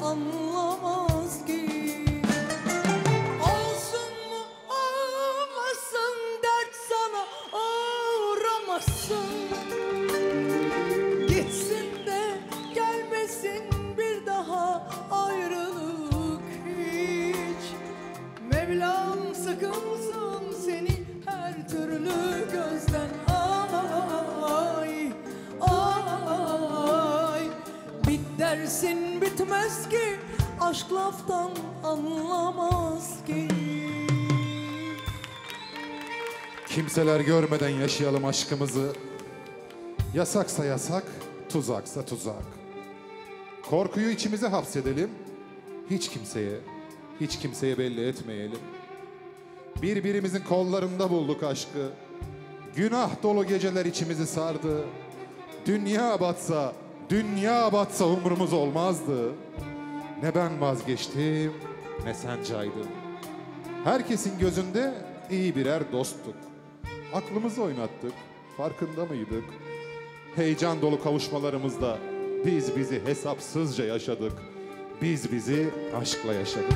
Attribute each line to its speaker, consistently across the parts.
Speaker 1: anlamaz ki. Olsun mu olmasın dert sana uğramasın. Gitsin de gelmesin bir daha ayrılık hiç. Mevlam sakınsın seni her türlü gözden. Ay ay bit dersin bitmez ki, aşk laftan anlamaz ki.
Speaker 2: Kimseler görmeden yaşayalım aşkımızı. Yasaksa yasak, tuzaksa tuzak. Korkuyu içimize hapsedelim. Hiç kimseye belli etmeyelim. Birbirimizin kollarında bulduk aşkı. Günah dolu geceler içimizi sardı. Dünya batsa umrumuz olmazdı. Ne ben vazgeçtim, ne sen caydın. Herkesin gözünde iyi birer dosttuk. Aklımızı oynattık, farkında mıydık? Heyecan dolu kavuşmalarımızda biz bizi hesapsızca yaşadık. Biz bizi aşkla yaşadık.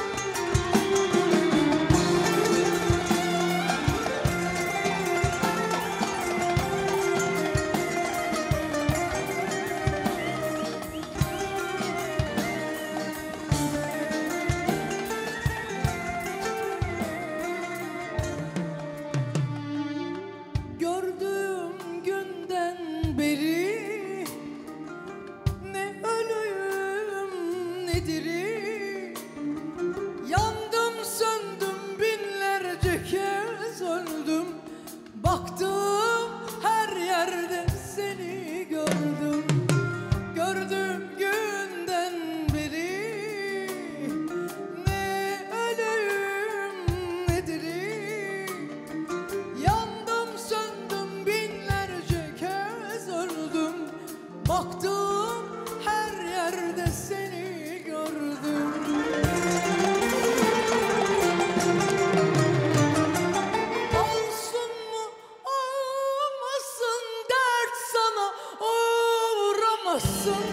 Speaker 1: Gördüğüm günden beri ne ölüm ne diri, yandım söndüm binlerce kez öldüm. Baktım her yerde seni gördüm. Gördüğüm günden beri ne ölüm ne diri, yandım söndüm binlerce kez öldüm. Baktım her yerde seni gördüm. Olsun mu olmasın dert sana uğramasın.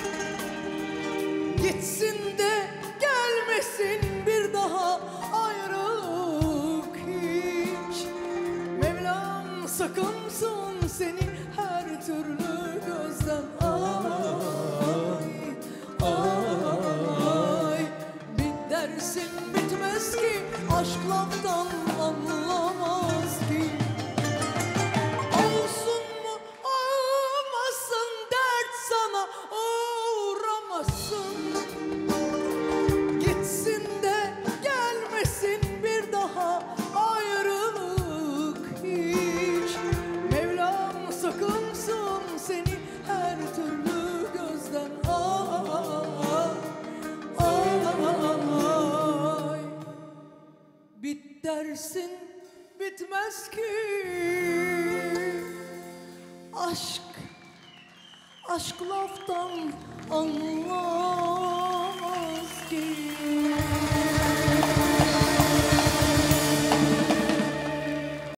Speaker 1: Gitsin de gelmesin bir daha ayrılık hiç. Mevlam sakınsın seni her türlü gözden. Ay bit dersin bitmez ki, aşk laftan anlamaz ki. Olsun mu olmasın dert sana uğramasın. Gitsin de gelmesin bir daha ayrılık hiç. Mevlam sakınsın seni her türlü gözden. Ay bit dersin bitmez ki, aşk laftan anlamaz.